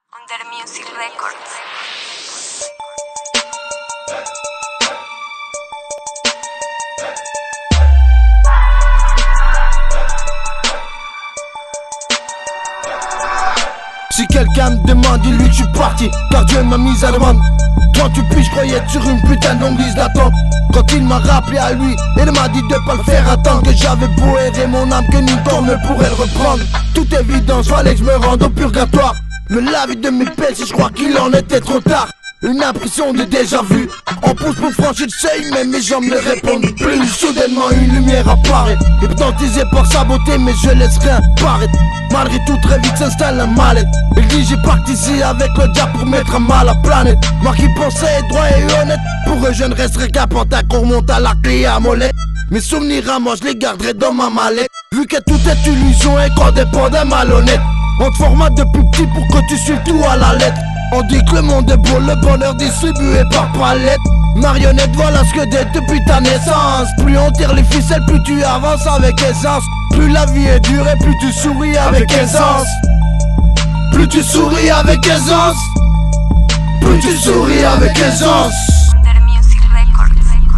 Under Music Records. Si quelqu'un me demande, dis-lui que je suis parti, car Dieu m'a mis à demande. 38 puis je croyais être sur une putain de longue liste d'attente. Quand il m'a rappelé à lui, il m'a dit de pas le faire attendre, que j'avais beau errer mon âme, que nulle part ne pourrait le reprendre. Toute évidence, fallait que je me rende au purgatoire. Me laver de mes péchés, je crois qu'il en était trop tard. Une impression de déjà vu. On pousse pour franchir le seuil, mais mes jambes ne répondent plus. Soudainement une lumière apparaît, hypnotisé par sa beauté, mais je laisse rien paraître. Malgré tout, très vite s'installe un mal-être. Il dit j'ai parti ici avec le diable pour mettre à mal la planète. Moi qui pensais être droit et honnête, pour eux je ne resterai qu'un pantin qu'on remonte à la clé à molette. Mes souvenirs à moi je les garderai dans ma mallette, vu que tout est illusion et qu'on dépend d'un malhonnête. On te formate depuis petit pour que tu suives tout à la lettre. On dit que le monde est beau, le bonheur distribué par palette. Marionnette, voilà ce que t'es depuis ta naissance. Plus on tire les ficelles, plus tu avances avec aisance. Plus la vie est dure et plus tu souris avec aisance. Plus tu souris avec aisance. Plus tu souris avec aisance. Under Music Records.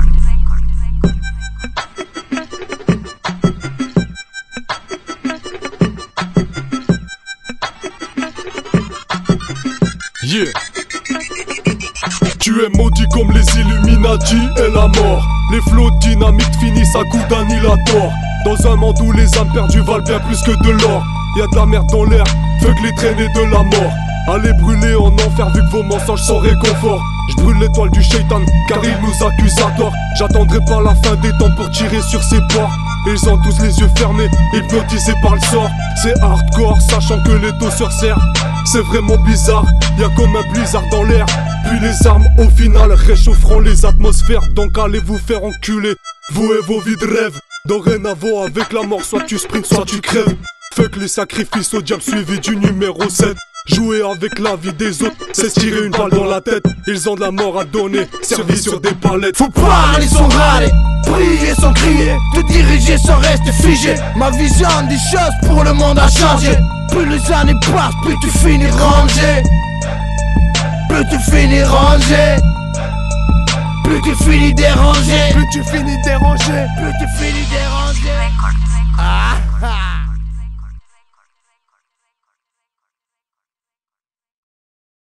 Yeah. Tu es maudit comme les Illuminati et la mort. Les flots dynamiques finissent à coups d'annihilator. Dans un monde où les âmes perdues valent bien plus que de l'or. Y'a de la merde dans l'air, feu que les traînées de la mort. Allez brûler en enfer vu que vos mensonges sont réconfort. J'brûle l'étoile du shaitan car il nous accuse à tort. J'attendrai pas la fin des temps pour tirer sur ses ports. Ils ont tous les yeux fermés, hypnotisés par le sort. C'est hardcore, sachant que les taux se resserrent. C'est vraiment bizarre, y'a comme un blizzard dans l'air. Puis les armes au final réchaufferont les atmosphères. Donc allez vous faire enculer, vous et vos vies de rêve. Dorénavant avec la mort, soit tu sprints, soit tu crèves. Fuck les sacrifices au diable suivi du numéro 7. Jouer avec la vie des autres, c'est se tirer une balle dans la tête. Ils ont de la mort à donner, servis sur des palettes. Faut parler sans râler, prier sans crier, te diriger sans rester figé. Ma vision des choses pour le monde a changé. Plus les années passent, plus tu finis rangé. Plus tu finis rangé. Plus tu finis dérangé. Plus tu finis dérangé. Plus tu finis dérangé. Records.